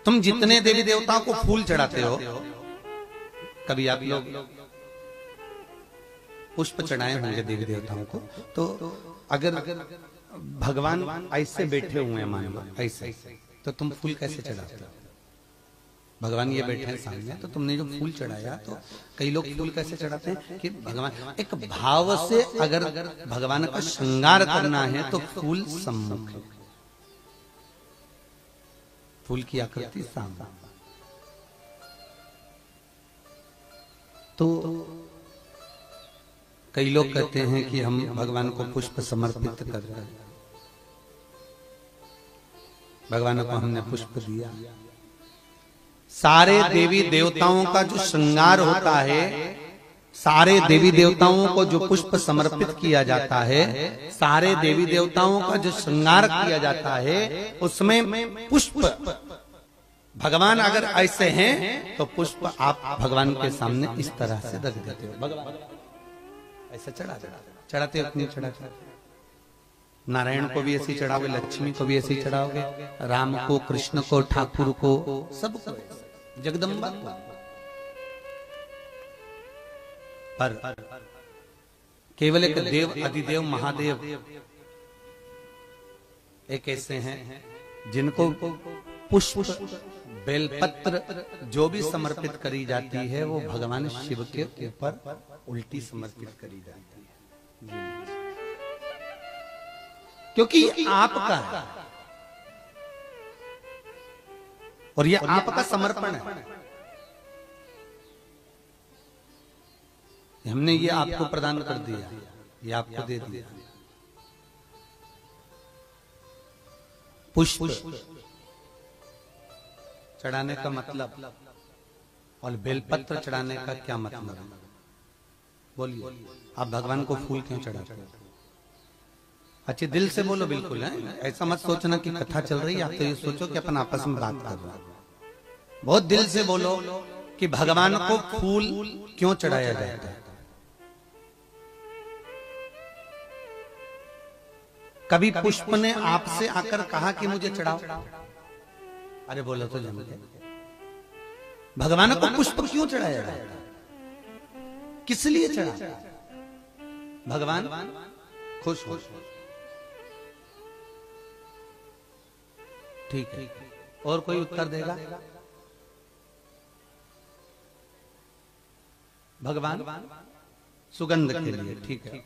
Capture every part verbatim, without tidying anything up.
तुम जितने देवी देवताओं को फूल चढ़ाते हो, कभी आप लोग पुष्प चढ़ाए होंगे देवी देवताओं को, तो अगर भगवान ऐसे बैठे हुए हैं मान लो ऐसे, तो तुम फूल कैसे चढ़ाते हो? भगवान ये बैठे हैं सामने, तो तुमने जो फूल चढ़ाया, तो कई लोग फूल कैसे चढ़ाते हैं कि भगवान एक भाव से, अगर भगवान का श्रृंगार करना है तो फूल सम्मुख है, फूल की आकृति सामने। तो कई लोग कहते हैं कि हम भगवान को पुष्प समर्पित कर रहे हैं, भगवान को हमने पुष्प दिया। सारे देवी देवताओं का जो श्रृंगार होता है, सारे देवी देवताओं को जो पुष्प समर्पित किया जाता है, सारे देवी देवताओं का जो श्रृंगार किया जाता है, उसमें पुष्प भगवान अगर ऐसे हैं तो पुष्प आप भगवान के सामने इस तरह से रख देते हो, भगवान ऐसा चढ़ा चढ़ाते हो, नहीं चढ़ाते? नारायण को भी ऐसे चढ़ाओगे, लक्ष्मी को भी ऐसे चढ़ाओगे, राम को, कृष्ण को, ठाकुर को, सबको, जगदम्बा को। पर केवल एक देव अधिदेव महादेव एक ऐसे हैं जिनको पुष्प बेलपत्र जो भी समर्पित करी जाती है वो भगवान शिव के ऊपर उल्टी समर्पित करी जाती है, क्योंकि आपका है और ये आपका समर्पण है। हमने ये आपको प्रदान कर दिया, ये आपको दे दिया। पुष्प चढ़ाने का मतलब और बेलपत्र चढ़ाने का क्या मतलब है? बोलिए, आप भगवान को फूल क्यों चढ़ाते हो? अच्छे दिल से बोलो, बिल्कुल है, ऐसा मत सोचना कि कथा चल रही है, आप तो ये सोचो कि अपन आपस में बात कर रहे हैं। बहुत दिल से बोलो कि भगवान को फूल क्यों चढ़ाया जाता है। कभी पुष्प ने आपसे आकर कहा कि मुझे चढ़ाओ? अरे बोलो तो जम गए। भगवान को पुष्प क्यों चढ़ाया जाता है? किस लिए चढ़ा? भगवान खुश हो। ठीक है, और कोई उत्तर देगा? भगवान सुगंध के लिए, ठीक है।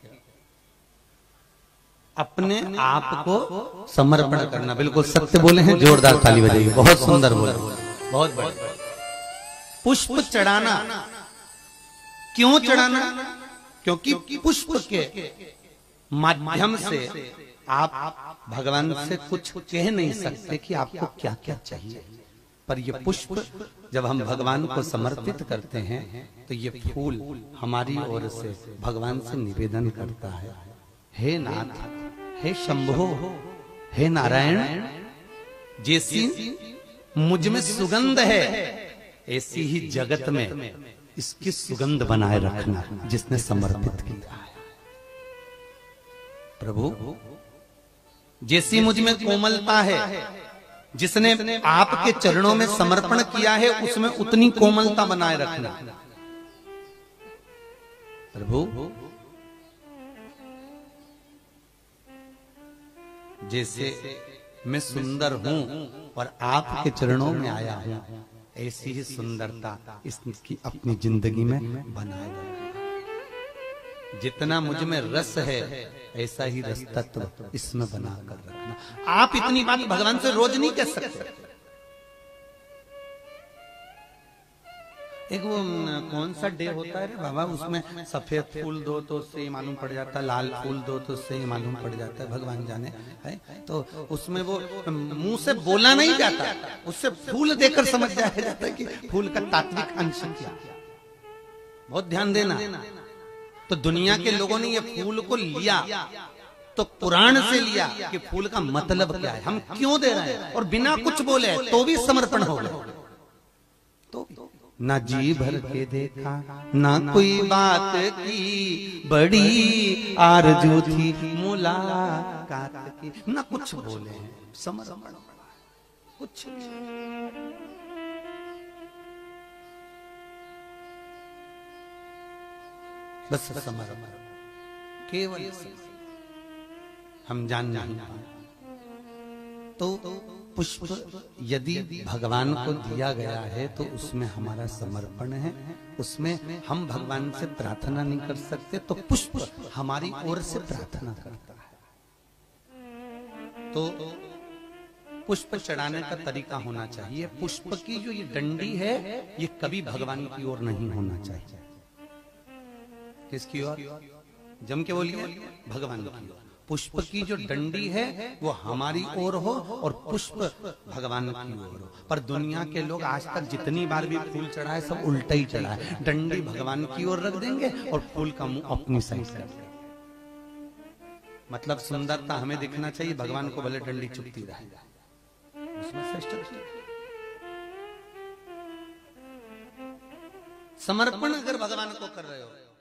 अपने आप को समर्पण करना, बिल्कुल सत्य बोले हैं, जोरदार ताली बजाइए, बहुत सुंदर बोले, बहुत बढ़िया। पुष्प चढ़ाना क्यों चढ़ाना? क्योंकि पुष्प के माध्यम से आप भगवान से कुछ कह नहीं सकते कि आपको क्या क्या चाहिए, पर ये पुष्प जब हम भगवान को समर्पित करते हैं तो ये फूल हमारी ओर से भगवान से निवेदन करता है, हे नाथ, हे शंभो, हे नारायण, जैसी मुझ में सुगंध है ऐसी ही जगत में इसकी सुगंध बनाए रखना, जिसने समर्पित किया है। प्रभु, जैसी मुझ में कोमलता है, जिसने आपके चरणों में समर्पण किया है, उसमें उतनी कोमलता बनाए रखना। प्रभु, जैसे मैं सुंदर हूं और आपके चरणों में आया हूं, ऐसी ही सुंदरता इसकी अपनी जिंदगी में बनाए रखना। जितना मुझ में रस है ऐसा ही रस तत्व इसमें बनाकर रखना। आप इतनी बात भगवान से रोज नहीं कह सकते। एक वो कौन सा डे होता है रे बाबा, उसमें सफेद फूल दो तो उससे ही मालूम पड़ जाता है, लाल फूल दो तो उससे ही मालूम पड़ जाता है, भगवान जाने है। तो उसमें वो मुंह से बोला नहीं जाता, उससे फूल देकर समझ जाया जाता है कि फूल का तात्विक अंश क्या। बहुत ध्यान देना। तो दुनिया के लोगों ने ये फूल को लिया तो पुराण से लिया कि फूल का मतलब क्या है, हम क्यों दे रहे हैं, और बिना कुछ बोले तो भी समर्पण हो गया। तो ना जी भर के देखा, ना कोई बात की, बड़ी आरज़ू थी मुलाकात की, ना कुछ बोले, समर्पण कुछ। बस समर्पण, केवल हम जान नहीं पाए। तो पुष्प यदि भगवान को दिया गया है तो उसमें हमारा समर्पण है, उसमें हम भगवान से प्रार्थना नहीं कर सकते, तो पुष्प हमारी ओर से प्रार्थना करता है। तो पुष्प चढ़ाने का तरीका होना चाहिए। पुष्प की जो ये डंडी है ये कभी भगवान की ओर नहीं होना चाहिए। किसकी ओर? जम के बोलिए, भगवान की ओर। पुष्प की जो डंडी है वो हमारी ओर हो और पुष्प भगवान की ओर हो। पर दुनिया के लोग आज तक जितनी बार भी फूल चढ़ाए सब उल्टा ही चढ़ाए। डंडी भगवान की ओर रख देंगे और फूल का मुंह अपनी साइड कर देंगे। मतलब सुंदरता हमें दिखना चाहिए, भगवान को भले डंडी चुपती रहे, उसमें श्रेष्ठ। समर्पण अगर भगवान को कर रहे हो